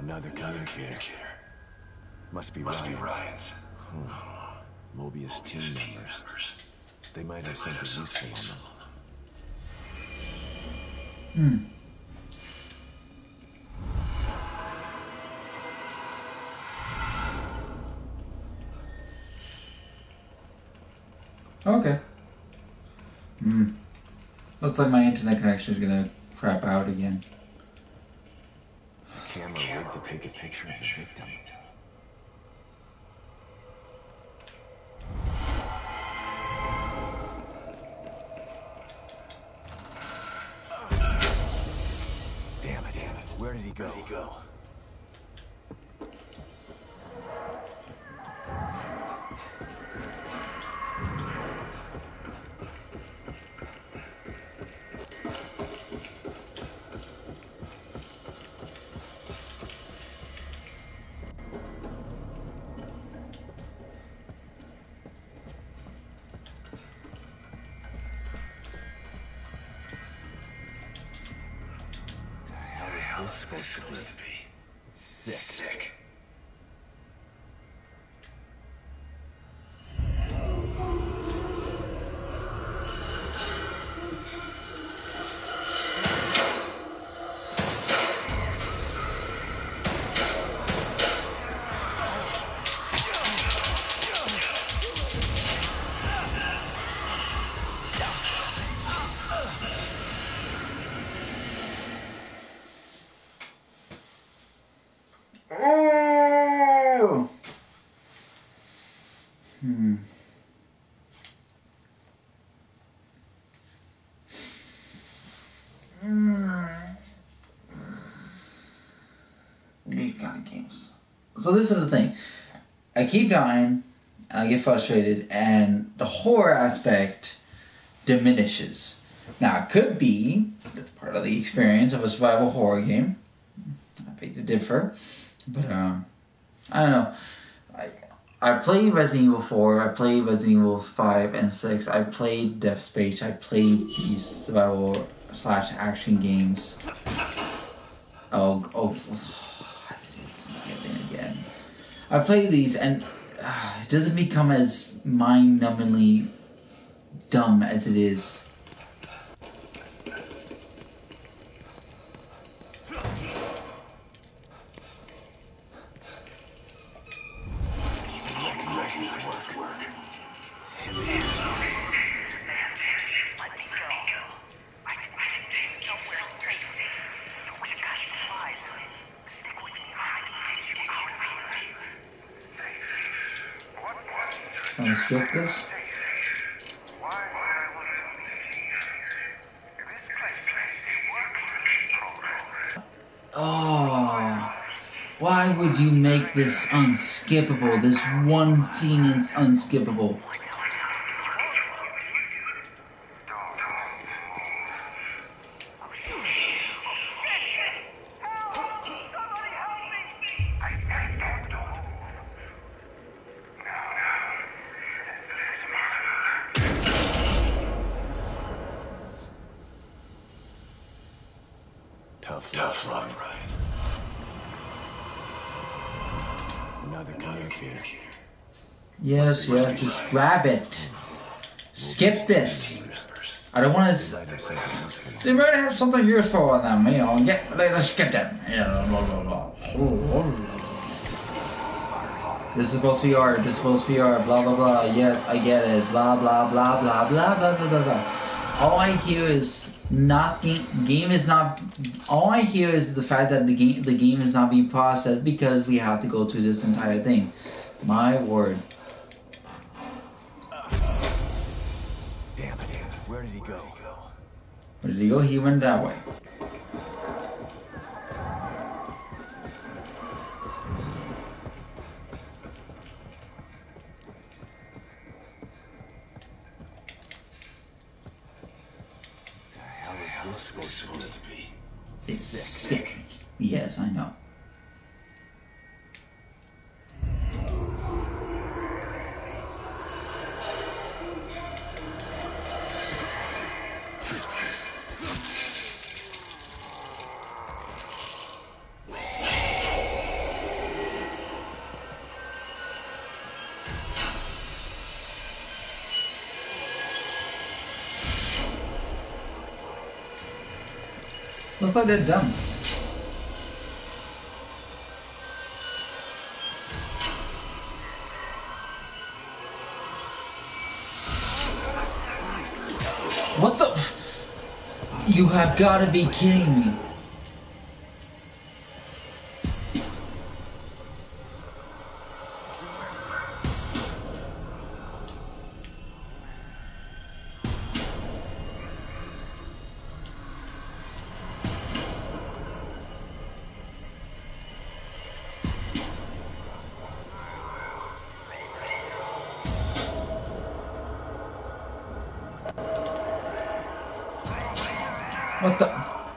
Another communicator. Must be Ryan's. Mobius team members. They might have something useful on them. Okay. Looks like my internet connection is gonna crap out again. Camera rigged to take a picture of the victim. Damn it. Where did he go? What is this supposed to be? Sick. Oh! These kind of games. So this is the thing. I keep dying, and I get frustrated, and the horror aspect diminishes. Now, it could be that's part of the experience of a survival horror game. I beg to differ. But, I don't know. I played Resident Evil 4, I played Resident Evil 5 and 6, I played Death Space, I played these survival / action games. I did this again. I played these and it doesn't become as mind-numbingly dumb as it is. Can I skip this? Oh, why would you make this unskippable? This one scene is unskippable. Tough luck, Ryan. Another communicator. Yes, just grab it. Skip this. I don't want to. They might have something useful on them, you know. Let's get them. This is supposed to be art. This is supposed to be art. Blah blah blah. Yes, I get it. Blah blah blah blah blah blah blah blah blah. All I hear is game is not. All I hear is the fact that the game is not being processed because we have to go through this entire thing. My word. Damn it! Where did he go? Where did he go? He went that way. This is supposed to be. It's sick. Yes, I know. Looks like they're dumb. What the? You have got to be kidding me. What the?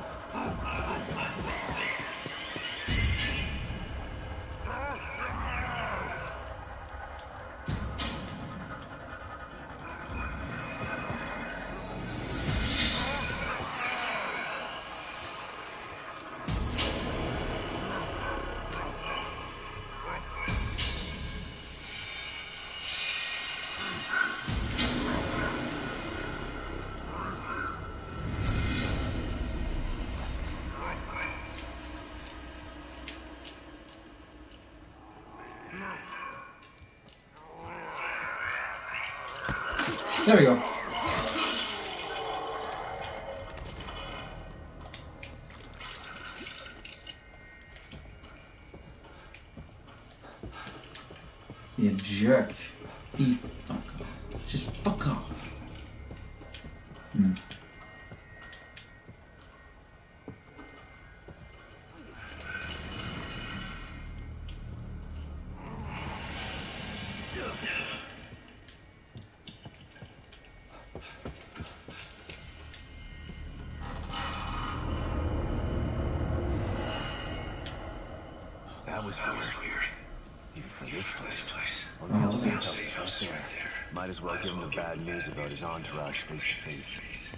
There we go. You jerk. You fuck off. Just fuck off. That was weird. Even for this place. O'Neill's safe house is right there. Might as well give him the bad news about his entourage face to face.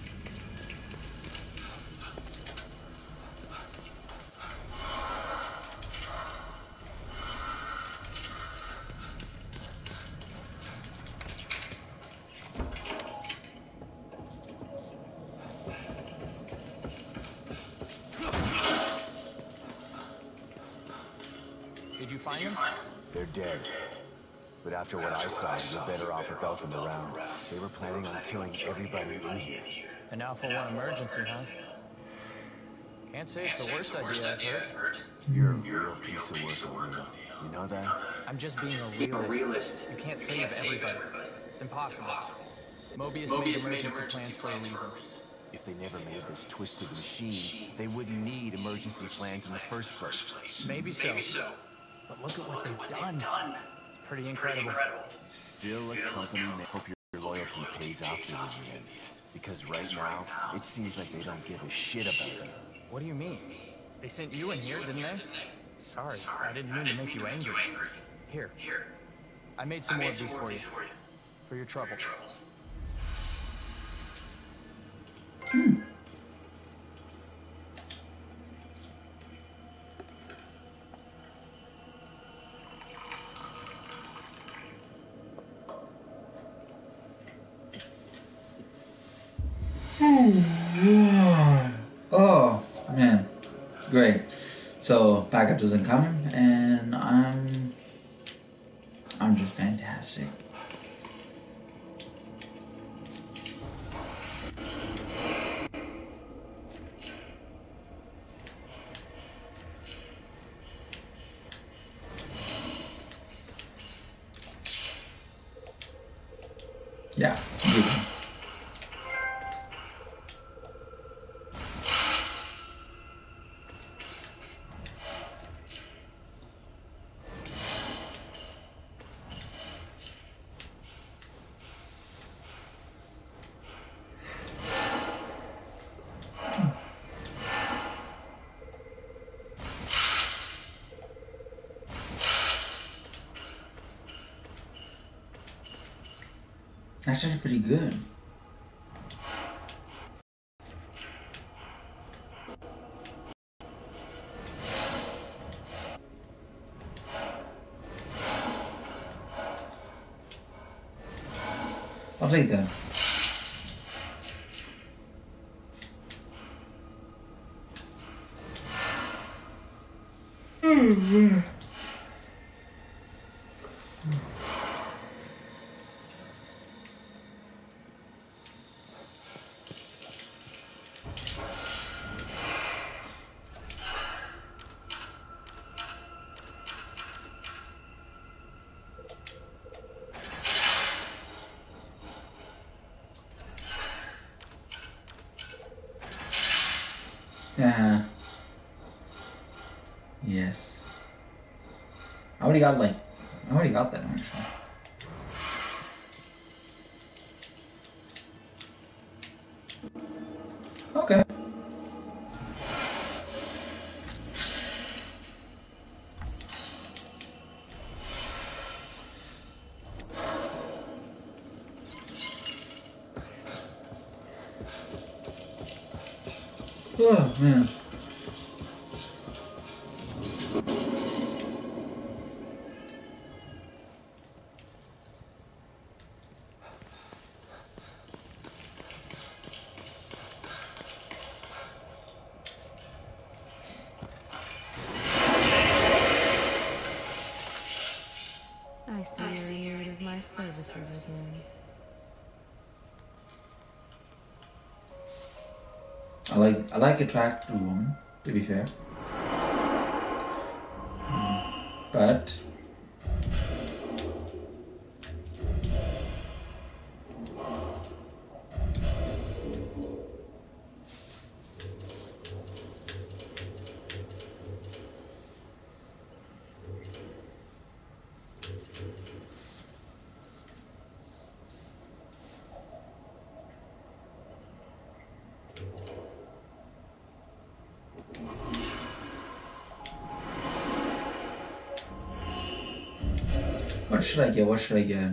Did you find them? They're dead. But after what I saw, you're better off without them around. They were planning on killing everybody in here. An Alpha 1 emergency, huh? Can't say it's the worst idea I've heard. You're a real piece of work, O'Neill. You know that? I'm just being a realist. You can't save everybody. It's impossible. Mobius made emergency plans for a reason. If they never made this twisted machine, they wouldn't need emergency plans in the first place. Maybe so. But look at what they've done. It's pretty incredible. Still a company that hope your loyalty pays off for you in the end. Because right now, it seems like they don't give a shit about you. What do you mean? They sent you in here, didn't they? Sorry, I didn't mean to make you angry. Here. I made some more of these for you. For your trouble. Oh man, great. So backup doesn't come, and I'm just fantastic. Yeah. Actually pretty good. I'll take that. Yeah. Yes. I already got that actually. Okay. Oh man. I see you're in need of my services again. I like attractive women, to be fair. But what should I get? What should I get?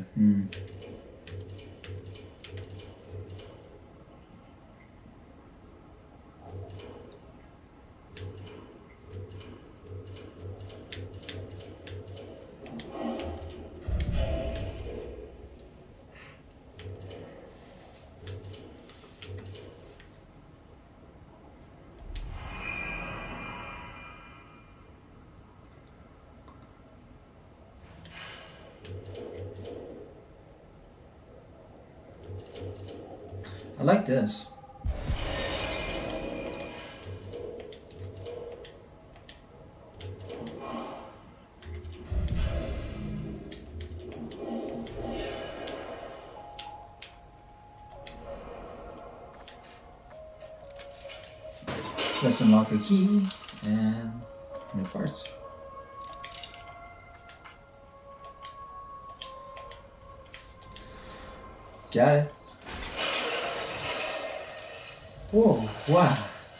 I like this. Let's unlock a key and new parts. Got it. Whoa, wow.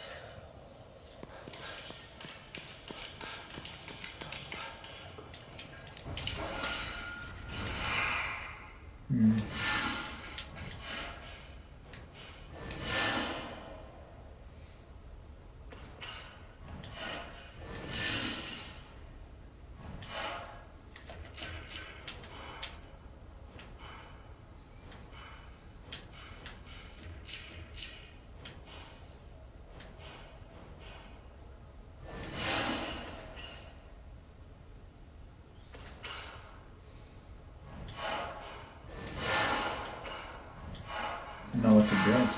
Know what to build.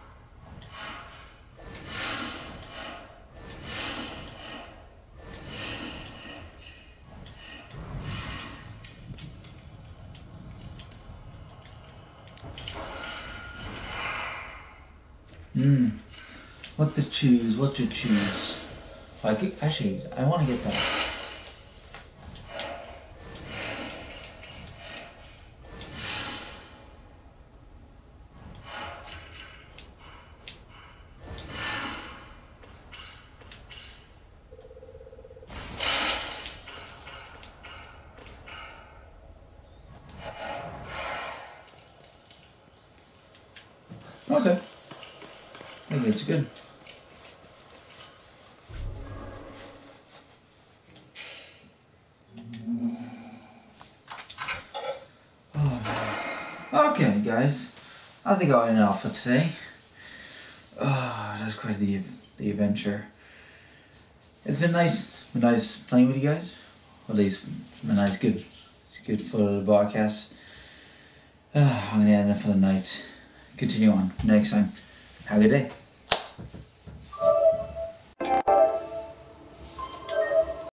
What to choose? What to choose? Actually, I want to get that. Okay. I think it's good. Okay, guys. I think I'll end it off for today. That's quite the adventure. it's been nice. Been nice playing with you guys. At least, it's been nice. Good. It's good for the podcast. I'm gonna end it for the night. Continue on next time. Have a good day.